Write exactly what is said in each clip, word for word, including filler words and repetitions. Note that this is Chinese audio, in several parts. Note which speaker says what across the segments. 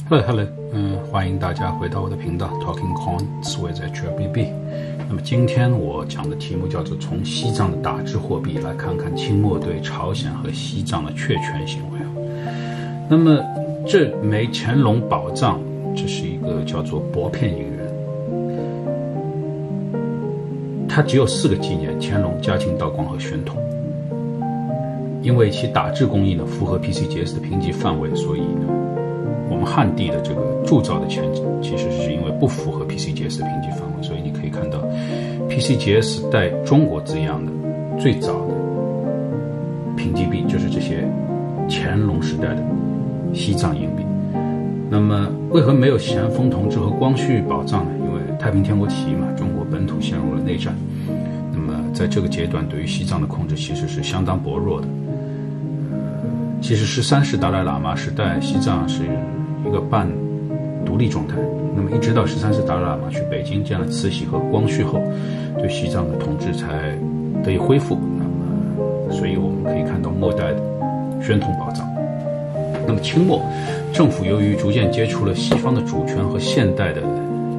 Speaker 1: Hello Hello， 嗯，欢迎大家回到我的频道 Talking Coins with H L B B。那么今天我讲的题目叫做从西藏的打制货币来看看清末对朝鲜和西藏的确权行为。那么这枚乾隆宝藏，这是一个叫做薄片银元，它只有四个纪年：乾隆、嘉庆、道光和宣统。因为其打制工艺呢符合 P C G S 的评级范围，所以呢我们汉地的这个铸造的钱其实是因为不符合 P C G S 的评级范围，所以你可以看到 P C G S 带中国字样的最早的评级币就是这些乾隆时代的西藏银币。那么为何没有咸丰同治和光绪宝藏呢？因为太平天国起义嘛，中国本土陷入了内战，那么在这个阶段对于西藏的控制其实是相当薄弱的。其实十三世达赖喇嘛时代，西藏是一个半独立状态。那么一直到十三世达赖喇嘛去北京建了慈禧和光绪后，对西藏的统治才得以恢复。那么，所以我们可以看到末代的宣统宝藏。那么清末政府由于逐渐接触了西方的主权和现代的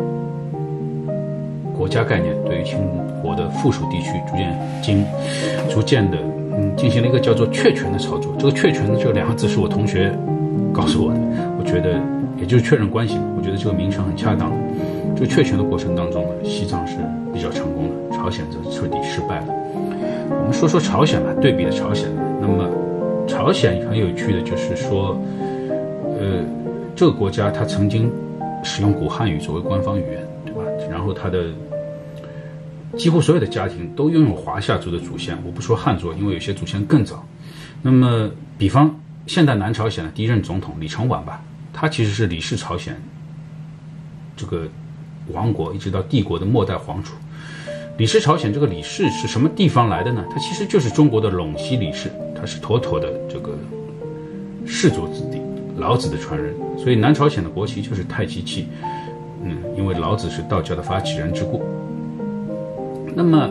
Speaker 1: 国家概念，对于清国的附属地区逐渐经逐渐的。嗯，进行了一个叫做确权的操作。这个确权的这两个字是我同学告诉我的，我觉得也就是确认关系嘛。我觉得这个名称很恰当。这个确权的过程当中呢，西藏是比较成功的，朝鲜则彻底失败了。我们说说朝鲜吧，对比的朝鲜呢，那么朝鲜很有趣的就是说，呃，这个国家它曾经使用古汉语作为官方语言，对吧？然后它的几乎所有的家庭都拥有华夏族的祖先，我不说汉族，因为有些祖先更早。那么，比方现代南朝鲜的第一任总统李承晚吧，他其实是李氏朝鲜这个王国一直到帝国的末代皇储。李氏朝鲜这个李氏是什么地方来的呢？它其实就是中国的陇西李氏，他是妥妥的这个氏族子弟，老子的传人。所以南朝鲜的国旗就是太极旗，嗯，因为老子是道教的发起人之故。那么，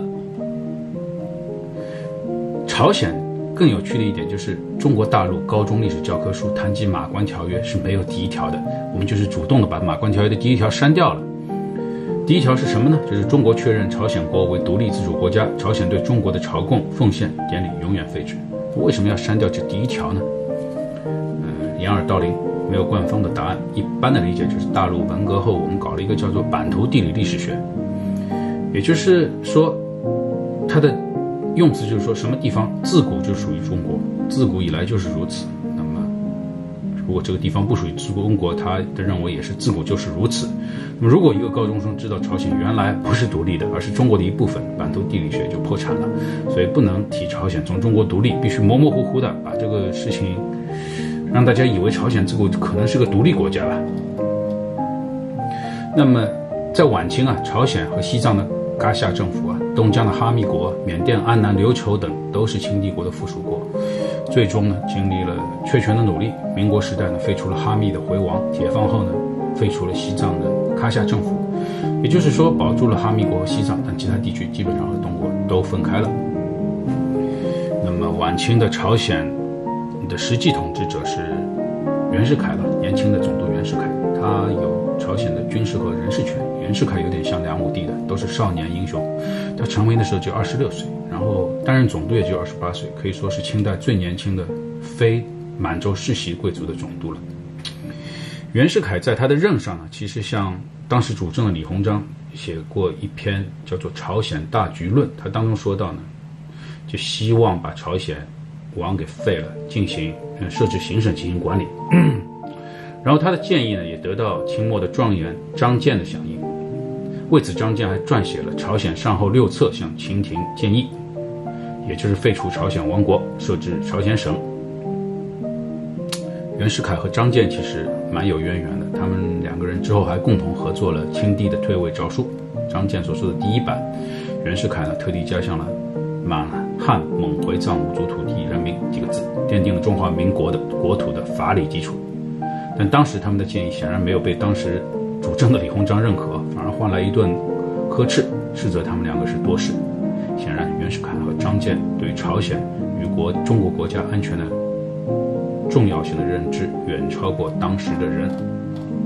Speaker 1: 朝鲜更有趣的一点就是，中国大陆高中历史教科书谈及马关条约是没有第一条的，我们就是主动的把马关条约的第一条删掉了。第一条是什么呢？就是中国确认朝鲜国为独立自主国家，朝鲜对中国的朝贡奉献典礼永远废止。为什么要删掉这第一条呢？呃，掩耳盗铃，没有官方的答案。一般的理解就是大陆文革后，我们搞了一个叫做版图地理历史学。也就是说，它的用词就是说什么地方自古就属于中国，自古以来就是如此。那么，如果这个地方不属于中国，他的认为也是自古就是如此。那么，如果一个高中生知道朝鲜原来不是独立的，而是中国的一部分，版图地理学就破产了。所以不能提朝鲜从中国独立，必须模模糊糊的把这个事情让大家以为朝鲜自古可能是个独立国家了。那么，在晚清啊，朝鲜和西藏的噶夏政府啊，东江的哈密国、缅甸安南、琉球等都是清帝国的附属国。最终呢，经历了确权的努力，民国时代呢废除了哈密的回王，解放后呢废除了西藏的喀夏政府。也就是说，保住了哈密国和西藏，但其他地区基本上和东国都分开了。那么晚清的朝鲜的实际统治者是袁世凯了，年轻的总督袁世凯，他有朝鲜的军事和人事权。袁世凯有点像梁武帝的，都是少年英雄。他成名的时候就二十六岁，然后担任总督也就二十八岁，可以说是清代最年轻的非满洲世袭贵族的总督了。袁世凯在他的任上呢，其实向当时主政的李鸿章写过一篇叫做《朝鲜大局论》，他当中说到呢，就希望把朝鲜王给废了，进行嗯设置行省进行管理。然后他的建议呢，也得到清末的状元张建的响应。为此，张建还撰写了《朝鲜善后六策》，向清廷建议，也就是废除朝鲜王国，设置朝鲜省。袁世凯和张建其实蛮有渊源的，他们两个人之后还共同合作了清帝的退位诏书，张建所说的第一版，袁世凯呢特地加上了满汉蒙回藏五族土地人民几个字，奠定了中华民国的国土的法理基础。但当时他们的建议显然没有被当时主政的李鸿章认可，反而换来一顿呵斥，斥责他们两个是多事。显然，袁世凯和张建对朝鲜与国中国国家安全的重要性的认知远超过当时的人。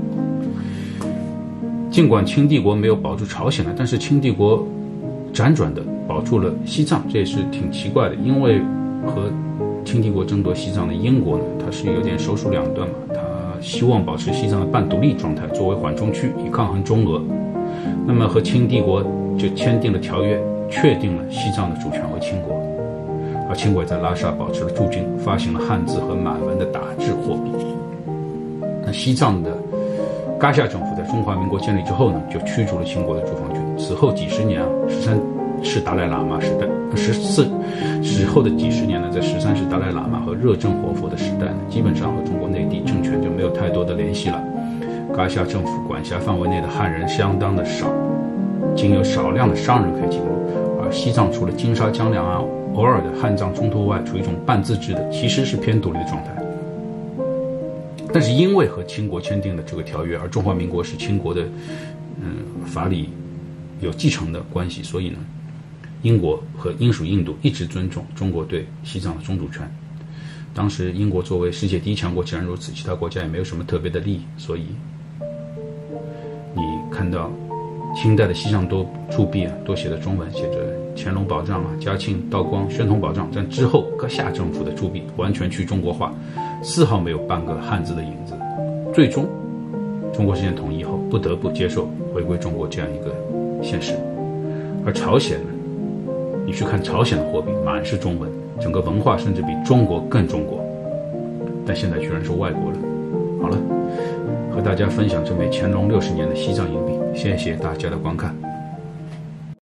Speaker 1: 尽管清帝国没有保住朝鲜了，但是清帝国辗转的保住了西藏，这也是挺奇怪的。因为和清帝国争夺西藏的英国呢，它是有点手鼠两端嘛，它希望保持西藏的半独立状态，作为缓冲区，以抗衡中俄。那么和清帝国就签订了条约，确定了西藏的主权为清国。而清国在拉萨保持了驻军，发行了汉字和满文的打制货币。那西藏的噶夏政府在中华民国建立之后呢，就驱逐了清国的驻防军。此后几十年啊，十三世达赖喇嘛时代，十四之后的几十年呢，在十三世达赖喇嘛和热振活佛的时代呢，基本上和中国内地政权就没有太多的联系了。噶夏政府管辖范围内的汉人相当的少，仅有少量的商人可以进入。而西藏除了金沙江两岸偶尔的汉藏冲突外，处于一种半自治的，其实是偏独立的状态。但是因为和清国签订了这个条约，而中华民国是清国的嗯法理有继承的关系，所以呢，英国和英属印度一直尊重中国对西藏的宗主权。当时英国作为世界第一强国，既然如此，其他国家也没有什么特别的利益，所以你看到清代的西藏多铸币啊，多写的中文，写着乾隆宝藏啊、嘉庆、道光、宣统宝藏，但之后噶夏政府的铸币完全去中国化，丝毫没有半个汉字的影子。最终，中国实现统一后，不得不接受回归中国这样一个现实。而朝鲜呢，你去看朝鲜的货币，满是中文，整个文化甚至比中国更中国，但现在居然是外国了。好了，和大家分享这枚乾隆六十年的西藏银币，谢谢大家的观看。